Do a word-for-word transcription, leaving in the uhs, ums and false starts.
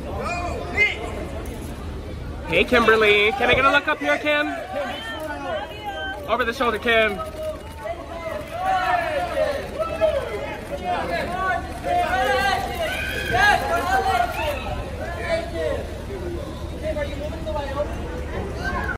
Hey, Kimberly. Can I get a look up here, Kim? Over the shoulder, Kim.